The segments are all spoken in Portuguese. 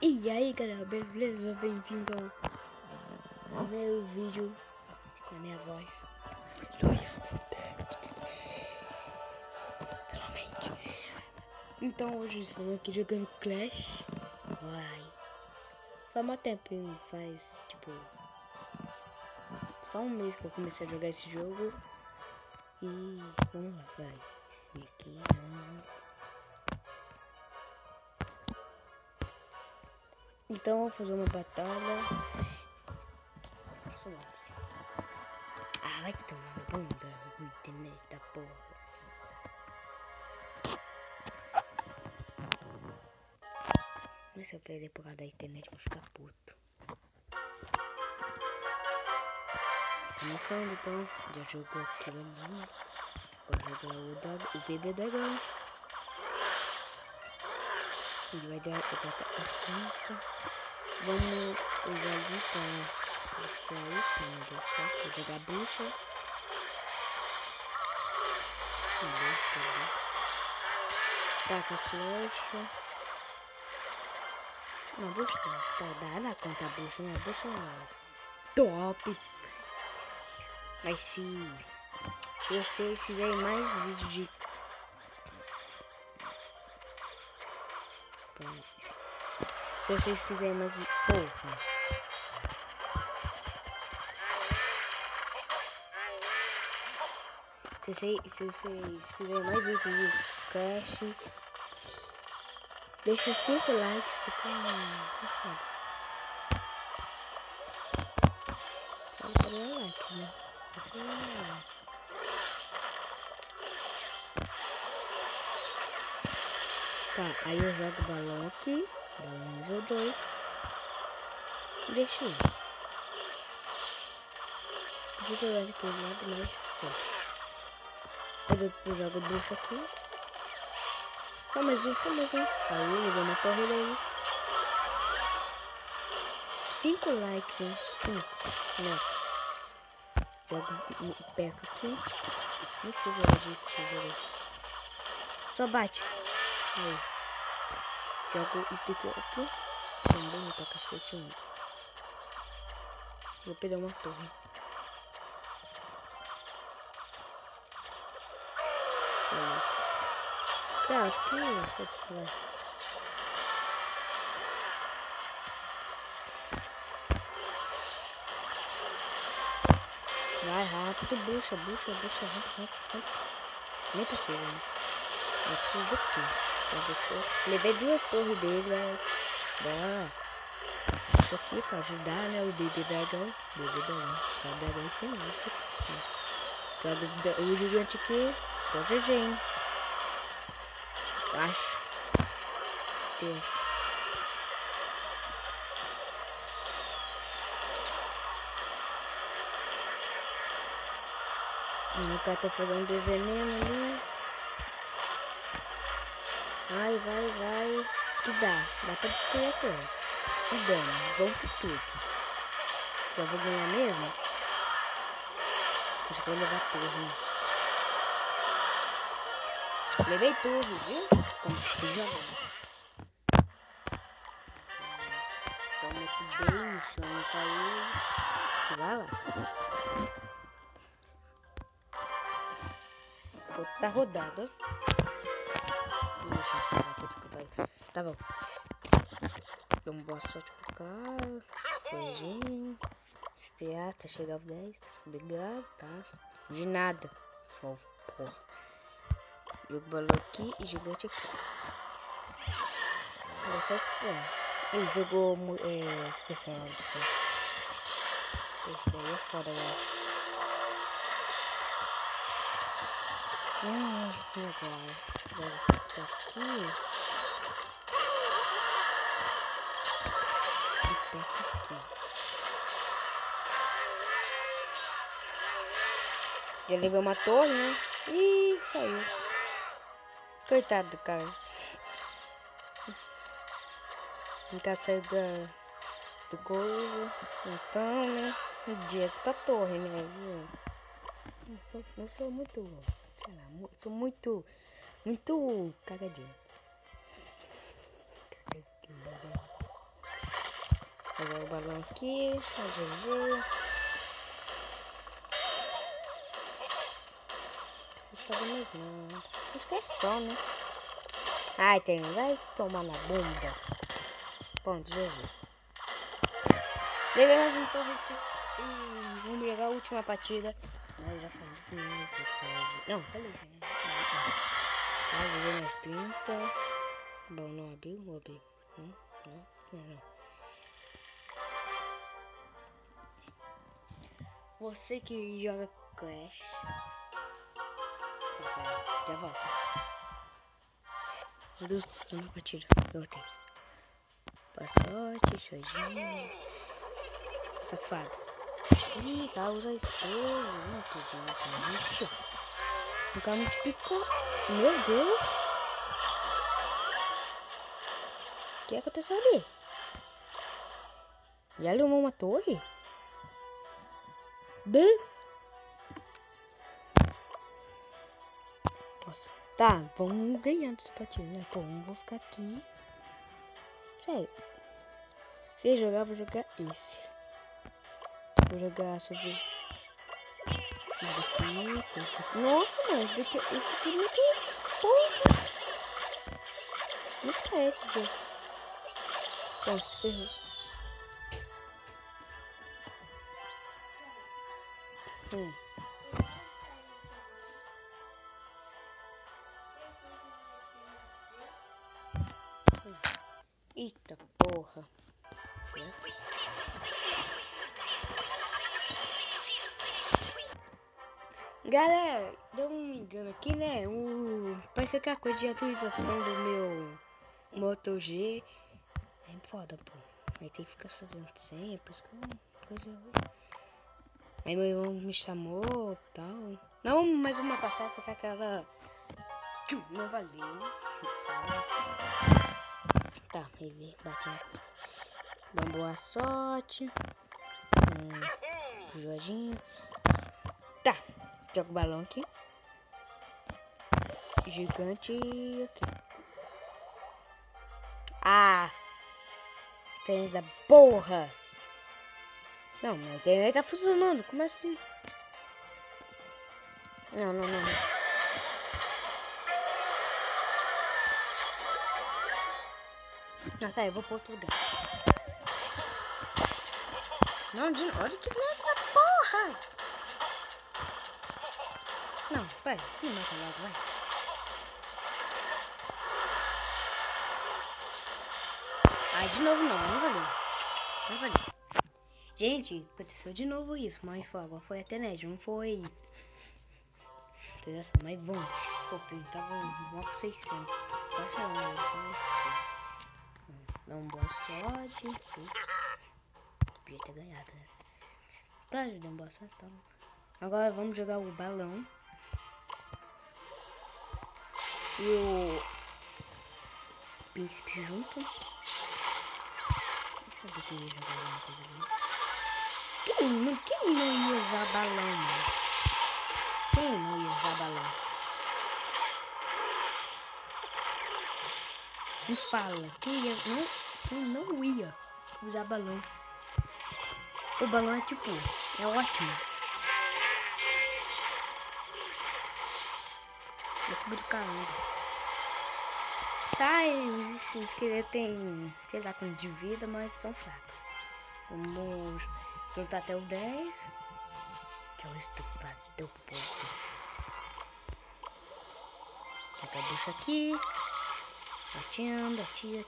E aí galera, beleza? Bem-vindo ao primeiro vídeo com a minha voz. Então hoje estamos aqui jogando Clash. Faz mó tempo, faz tipo só um mês que eu comecei a jogar esse jogo. E vamos lá, vai. Aqui não. Então vamos fazer uma batalha. Vai tomar no bunda, o internet da porra. Mas se eu perder por causa da internet, vou ficar puto. Começando então, já jogou aquilo ali. Vou jogar o bebê dragão. Ele vai dar a cinta. Vamos usar ali para distrair, se não deu certo. Vou jogar bruxa. Taca a flecha. Não, bruxa tá, dá na conta a bruxa, né? A bruxa é top. Mas se vocês fizerem mais vídeos de... Se vocês quiserem mais... Porra. Se vocês quiserem mais vídeos de Clash, deixa 5 likes, porque não like, né? Tá, aí eu jogo o balão aqui, balão nível 2, deixa eu ir. Podia jogar de todo lado, mas eu jogo bruxa aqui. Só mais um. Aí eu vou uma torre daí. 5 likes, hein? 5, né? Jogo perto aqui. Nem sei disso. Só bate. Aí. Jogo isso aqui. Também pra cacete, mano. Vou pegar uma torre. Tá, acho que vai. Vai rápido, bruxa, rápido. Nem precisa, né? Eu preciso do quê? Levei 2 torres dele, mas... Bora. Isso aqui pra ajudar, né? O bebê dragão. O dragão tem muito. O gigante aqui. Só GG, hein? Acho. Deus. O cara tá fazendo de veneno ali. Vai. Que dá pra destruir a torre. Se dano, vamos por tudo. Já vou ganhar mesmo. Acho que vou levar a torre. Levei tudo, viu? Como se joga. Toma aqui bem, chama pra ele. Vai lá. Tá rodada. Deixa eu salvar tudo que eu falei. Tá bom. Vamos boa sorte pro cara. Coisinha. Espiar, tá chegando 10. Obrigado, tá? De nada. Só porra. Jogo balão aqui e gigante aqui. Vou só esperar. Ele jogou especial disso. Esse daí é foda, né? Legal. Vou ficar aqui. Já levei uma torre, né? Ih, saiu. Coitado do cara. Não quer sair do coisa. Então, né? Direto pra torre, né? Eu sou muito... Sei lá, sou muito cagadinho. Pegar o balão aqui. GG. Precisa fazer mais não. Acho que é só, né? Ai, tem. Vai tomar na bunda. Ponto, GG. Levei mais um torrete. E vamos jogar a última partida. Mas já falei de novo. Não, falei já, né? Ah, joguei mais 30. Bom, não abriu? Ou abriu? Não. Você que joga Clash. Já volto. Uma partida. Voltei. Passote, shojinho. Safado. Ih, vai usar escolha. Não acredito. O cara multiplicou. Meu Deus. O que aconteceu ali? Já arrumou uma torre? Nossa. Tá, vamos ganhar dessa partida, né? Pô, não vou ficar aqui. Sério. Se jogar, vou jogar esse. Vou jogar sobre... Esse daqui. Nossa, mano, esse daqui é muito... Porra! Muito fácil, velho. Pronto, se ferrou. Eita porra. Galera, deu um engano aqui, né? Parece que a coisa de atualização do meu Moto G é foda, pô. Aí tem que ficar fazendo sempre, por isso que coisa ruim. Aí meu irmão me chamou e tal. Não, mais uma passada porque aquela não valeu. Tá, ele batendo. Dá boa sorte. Jorginho. Tá, joga o balão aqui. Gigante aqui. Ah! Tem da porra! Não, mas a internet tá funcionando. Como assim? Não. Nossa, aí eu vou pro outro lugar. Não, olha que merda, porra! Não, vai, me mata logo, vai. Ai, de novo não valeu. Gente, aconteceu de novo isso, mas agora foi até net, não foi... Entendeu? Mas vamos. Pô, tava um 600. Quase não, dá um boa sorte. Podia ter ganhado, né? Tá, já deu um boa sorte, tá. Agora vamos jogar o balão. E o príncipe junto. Eu sabia que ia jogar alguma coisa ali. Quem não ia usar balão, mano? Quem não ia usar balão? Me fala, quem não ia usar balão? O balão é tipo, é ótimo. É tipo do caramba. Tá, os esqueletos tem, sei lá quanto de vida, mas são fracos. Vamos juntar até o 10. Que é o estuprador povo. Pega a bucha aqui. Atiando, atia.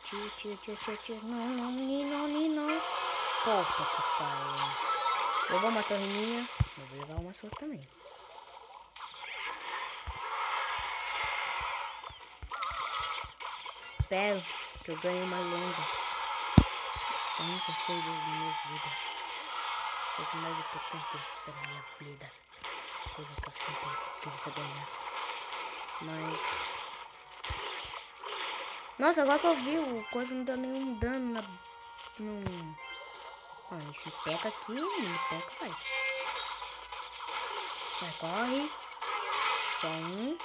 Não. Porra que pariu. Eu vou matar a minha. Eu vou levar uma sua também. Espero que eu ganhe uma lenda. A única coisa da minha vida. Coisa mais importante da minha vida. Coisa que eu sempre quis ganhar. Mas... Nossa, agora que eu vi, o coisa não dá nenhum dano na... Ah, esse peca aqui, ele peca, vai. Vai, corre. Só um.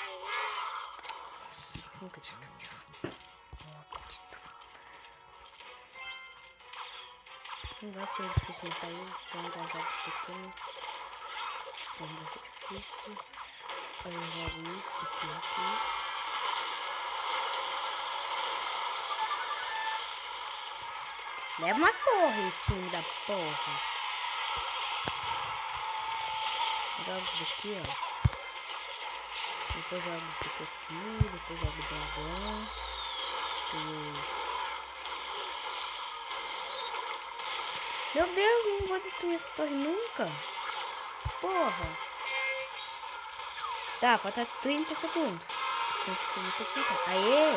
Nossa, não acredito nisso. Não acredito. Não vai ser difícil matar eles, então eu já jogo isso daqui. Então vai ser difícil. Aí eu jogo isso aqui. Leva uma torre, time da porra. Jogo isso daqui, ó. Depois jogo isso daqui, depois jogo o dragão. Meu Deus, não vou destruir essa torre nunca. Porra. Tá, falta 30 segundos. 30 segundos. Aê!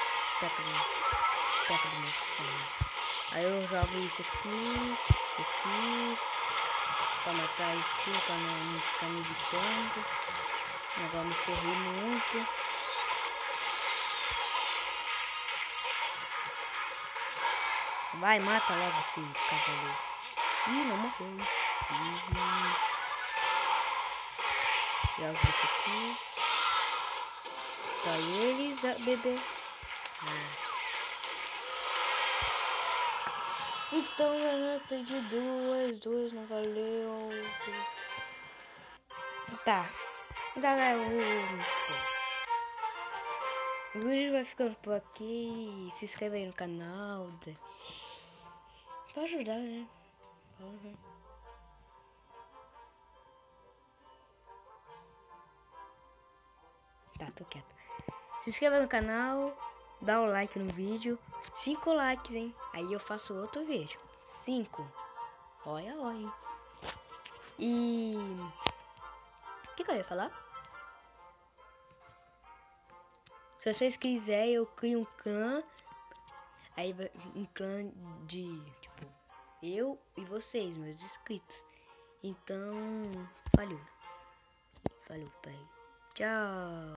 Teca do meu sangue. Aí eu jogo isso aqui. Pra matar aqui, pra não ficar me evitando. Agora me ferrei muito. Vai, mata logo esse cavaleiro. Ih, não morreu. Joga isso aqui. Está eles, bebê. Então, galera, perdi duas não valeu. Tá. Galera, o vídeo vai ficando por aqui. Se inscreve aí no canal. Pra ajudar, né? Tá, tô quieto. Se inscreva no canal. Dá um like no vídeo. 5 likes, hein? Aí eu faço outro vídeo. 5. Olha, olha. E... o que eu ia falar? Se vocês quiserem, eu crio um clã. Aí vai um clã de, tipo, eu e vocês, meus inscritos. Então, valeu. Falou, pai. Tchau.